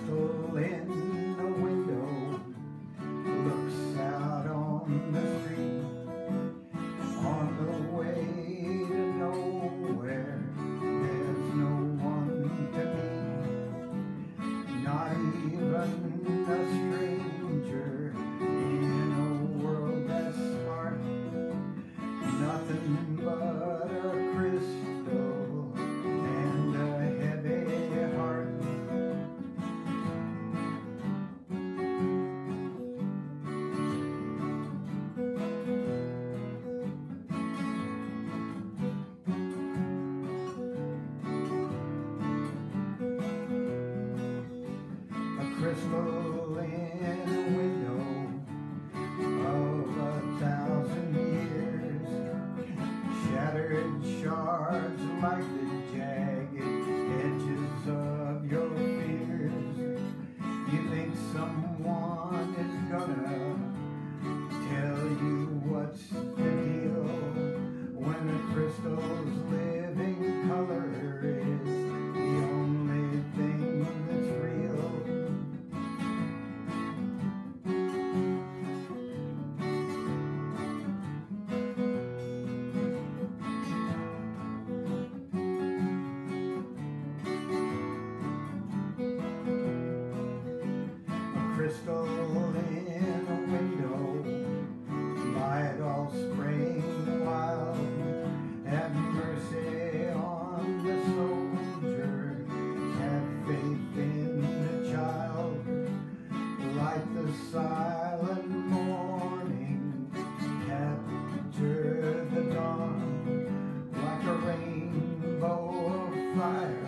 crystal in the window looks out on the street, on the way to nowhere. There's no one to meet, not even a stranger in a world that's hard. Nothing but a crystal and a heavy heart. A crystal in a window of 1,000 years, shattered shards like the jagged edges of your fears. You think someone is gonna tell you what's the deal when a crystal's living color is the only thing that's real. Crystal in a window, light all spraying wild. Have mercy on the soldier, have faith in the child. Light the silent morning, capture the dawn, like a rainbow of fire.